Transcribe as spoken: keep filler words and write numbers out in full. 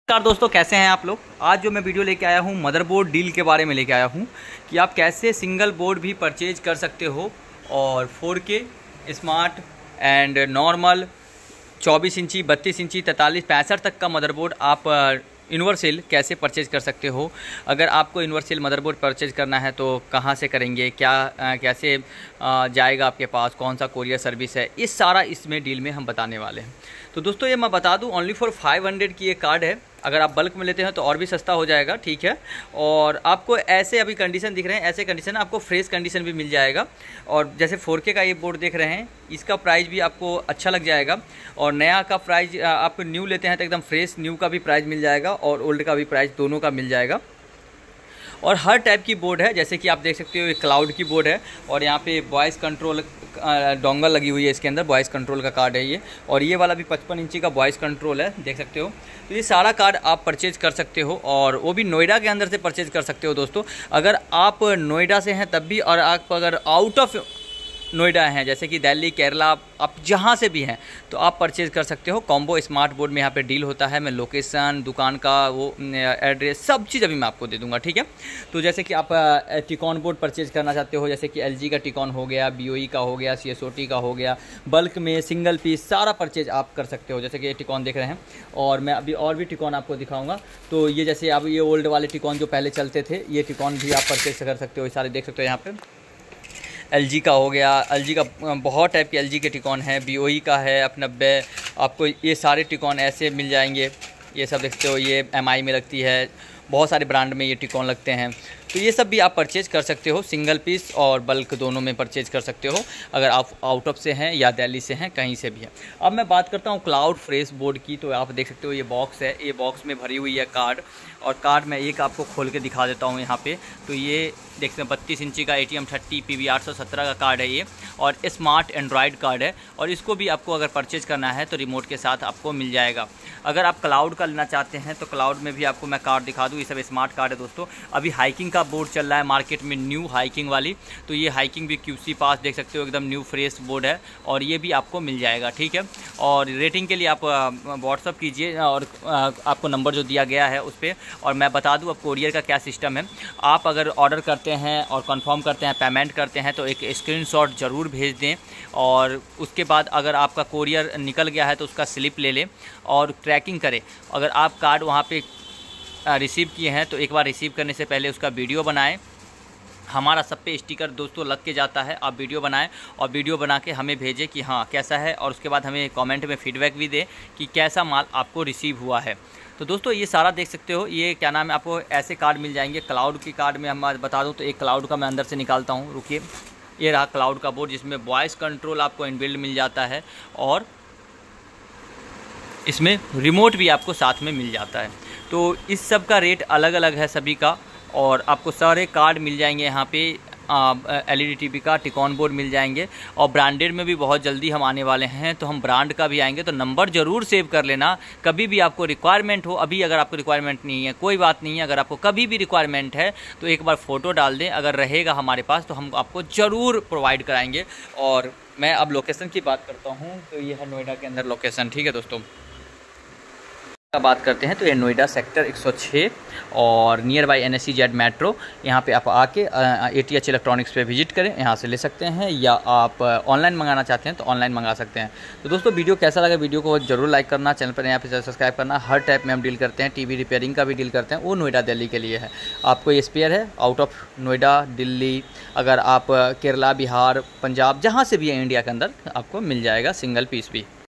नमस्कार दोस्तों, कैसे हैं आप लोग। आज जो मैं वीडियो लेके आया हूँ मदरबोर्ड डील के बारे में लेके आया हूँ कि आप कैसे सिंगल बोर्ड भी परचेज कर सकते हो और फोर के स्मार्ट एंड नॉर्मल चौबीस इंची बत्तीस इंची तैंतालीस पैंसठ तक का मदरबोर्ड आप यूनिवर्सल कैसे परचेज कर सकते हो। अगर आपको यूनिवर्सल मदरबोर्ड परचेज करना है तो कहाँ से करेंगे, क्या आ, कैसे आ, जाएगा आपके पास, कौन सा कोरियर सर्विस है, इस सारा इसमें डील में हम बताने वाले हैं। तो दोस्तों ये मैं बता दूं, ओनली फॉर फाइव हंड्रेड की ये कार्ड है। अगर आप बल्क में लेते हैं तो और भी सस्ता हो जाएगा, ठीक है। और आपको ऐसे अभी कंडीशन दिख रहे हैं, ऐसे कंडीशन आपको फ्रेश कंडीशन भी मिल जाएगा। और जैसे फोर के का ये बोर्ड देख रहे हैं, इसका प्राइस भी आपको अच्छा लग जाएगा। और नया का प्राइस आप न्यू लेते हैं तो एकदम फ्रेश न्यू का भी प्राइस मिल जाएगा और ओल्ड का भी प्राइस दोनों का मिल जाएगा। और हर टाइप की बोर्ड है, जैसे कि आप देख सकते हो ये क्लाउड की बोर्ड है और यहाँ पे वॉइस कंट्रोल डोंगल लगी हुई है, इसके अंदर वॉइस कंट्रोल का कार्ड है ये। और ये वाला भी पचपन इंची का वॉइस कंट्रोल है, देख सकते हो। तो ये सारा कार्ड आप परचेज कर सकते हो और वो भी नोएडा के अंदर से परचेज कर सकते हो दोस्तों। अगर आप नोएडा से हैं तब भी, और आप अगर आउट ऑफ नोएडा हैं जैसे कि दिल्ली, केरला, आप जहाँ से भी हैं तो आप परचेज़ कर सकते हो। कॉम्बो स्मार्ट बोर्ड में यहाँ पे डील होता है। मैं लोकेशन, दुकान का वो एड्रेस, सब चीज़ अभी मैं आपको दे दूँगा, ठीक है। तो जैसे कि आप टिकॉन बोर्ड परचेज़ करना चाहते हो, जैसे कि एलजी का टिकॉन हो गया, बीओई का हो गया, सीएसओटी का हो गया, बल्क में सिंगल पीस सारा परचेज आप कर सकते हो। जैसे कि ये टिकॉन देख रहे हैं और मैं अभी और भी टिकॉन आपको दिखाऊँगा। तो ये जैसे अब ये ओल्ड वाले टिकॉन जो पहले चलते थे, ये टिकॉन भी आप परचेज कर सकते हो। ये सारे देख सकते हो यहाँ पर। एलजी का हो गया, एलजी का बहुत टाइप के एलजी के टिकॉन है, बीओई का है अपना नब्बे, आपको ये सारे टिकॉन ऐसे मिल जाएंगे। ये सब देखते हो, ये एमआई में लगती है, बहुत सारे ब्रांड में ये टिकॉन लगते हैं। तो ये सब भी आप परचेज कर सकते हो, सिंगल पीस और बल्क दोनों में परचेज कर सकते हो, अगर आप आउट ऑफ से हैं या दिल्ली से हैं, कहीं से भी हैं। अब मैं बात करता हूँ क्लाउड फ्रेश बोर्ड की। तो आप देख सकते हो ये बॉक्स है, ये बॉक्स में भरी हुई है कार्ड। और कार्ड मैं एक आपको खोल के दिखा देता हूँ यहाँ पे। तो ये देखते हैं बत्तीस इंची का A T M thirty P V आठ सौ सत्रह का कार्ड है ये, और स्मार्ट एंड्रॉयड कार्ड है। और इसको भी आपको अगर परचेज करना है तो रिमोट के साथ आपको मिल जाएगा। अगर आप क्लाउड का लेना चाहते हैं तो क्लाउड में भी आपको मैं कार्ड दिखा दूँ। ये सब स्मार्ट कार्ड है दोस्तों। अभी हाइकिंग का बोर्ड चल रहा है मार्केट में, न्यू हाइकिंग वाली। तो ये हाइकिंग भी क्यूसी पास देख सकते हो, एकदम न्यू फ्रेश बोर्ड है और ये भी आपको मिल जाएगा, ठीक है। और रेटिंग के लिए आप व्हाट्सअप कीजिए और आपको नंबर जो दिया गया है उस पर। और मैं बता दूँ अब कोरियर का क्या सिस्टम है। आप अगर ऑर्डर करते हैं और कंफर्म करते हैं, पेमेंट करते हैं, तो एक स्क्रीनशॉट ज़रूर भेज दें। और उसके बाद अगर आपका कोरियर निकल गया है तो उसका स्लिप ले लें और ट्रैकिंग करें। अगर आप कार्ड वहाँ पे रिसीव किए हैं तो एक बार रिसीव करने से पहले उसका वीडियो बनाएं। हमारा सब पे स्टिकर दोस्तों लग के जाता है, आप वीडियो बनाएं और वीडियो बना के हमें भेजें कि हाँ कैसा है। और उसके बाद हमें कमेंट में फीडबैक भी दें कि कैसा माल आपको रिसीव हुआ है। तो दोस्तों ये सारा देख सकते हो, ये क्या नाम है, आपको ऐसे कार्ड मिल जाएंगे। क्लाउड की कार्ड में हम बता दूं तो एक क्लाउड का मैं अंदर से निकालता हूं, रुकिए। ये रहा क्लाउड का बोर्ड, जिसमें वॉइस कंट्रोल आपको इनबिल्ड मिल जाता है और इसमें रिमोट भी आपको साथ में मिल जाता है। तो इस सब का रेट अलग अलग है सभी का। और आपको सारे कार्ड मिल जाएंगे यहाँ पे। एलईडी टीवी का टिकॉन बोर्ड मिल जाएंगे और ब्रांडेड में भी बहुत जल्दी हम आने वाले हैं, तो हम ब्रांड का भी आएंगे। तो नंबर ज़रूर सेव कर लेना, कभी भी आपको रिक्वायरमेंट हो। अभी अगर आपको रिक्वायरमेंट नहीं है कोई बात नहीं है, अगर आपको कभी भी रिक्वायरमेंट है तो एक बार फ़ोटो डाल दें। अगर रहेगा हमारे पास तो हम आपको ज़रूर प्रोवाइड कराएंगे। और मैं अब लोकेशन की बात करता हूँ, तो ये है नोएडा के अंदर लोकेशन, ठीक है दोस्तों। का बात करते हैं तो ये नोएडा सेक्टर एक सौ छह और near by N S C Z metro. यहाँ पे आप आके ए टी एच इलेक्ट्रॉनिक्स पे विजिट करें, यहाँ से ले सकते हैं। या आप ऑनलाइन मंगाना चाहते हैं तो ऑनलाइन मंगा सकते हैं। तो दोस्तों वीडियो कैसा लगा, वीडियो को जरूर लाइक करना, चैनल पर यहाँ पे सब्सक्राइब करना। हर टाइप में हम डील करते हैं, टीवी रिपेयरिंग का भी डील करते हैं, वो नोएडा दिल्ली के लिए है। आपको ये स्पेयर है आउट ऑफ नोएडा, दिल्ली, अगर आप केरला, बिहार, पंजाब, जहाँ से भी है इंडिया के अंदर आपको मिल जाएगा सिंगल पीस भी।